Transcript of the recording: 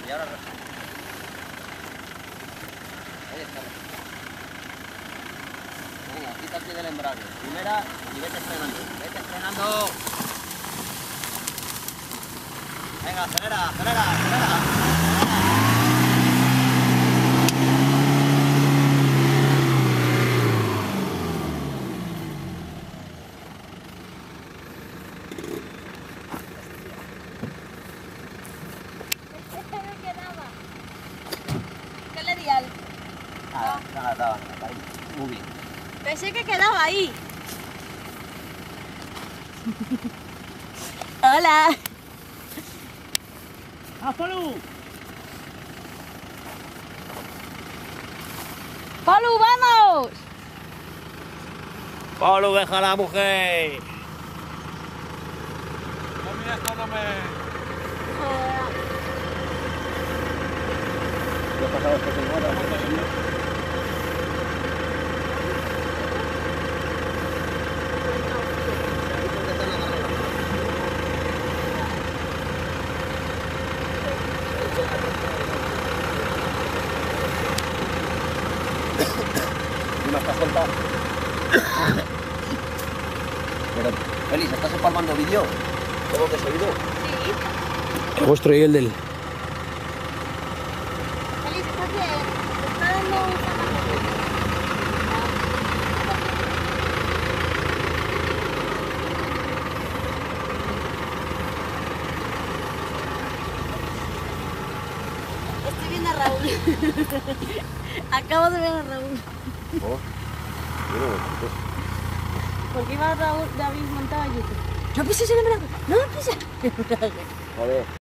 Y ahora... Ahí está. Venga, quita el pie del embrague. Primera y vete frenando. Vete frenando. Venga, acelera, acelera, acelera. ¿Qué le di al? Nada, ahí. Muy bien. Pensé que quedaba ahí. Hola. ¡Ah, Palu! ¡Palu, vamos! ¡Palu, deja a la mujer! No mires, no me... ¿Qué ha pasado este señor? Una está suelta. Pero, Félix, ¿estás empalmando vídeo? ¿Cómo te has oído? Sí. El vuestro y el del... Feliz, ¿estás bien? ¿Te está dando un zapato? Estoy viendo a Raúl. Acabo de ver a Raúl. Oh, yo no me conté. Porque iba Raúl, David montado allí. No pises el embrague, no pises el embrague. A ver.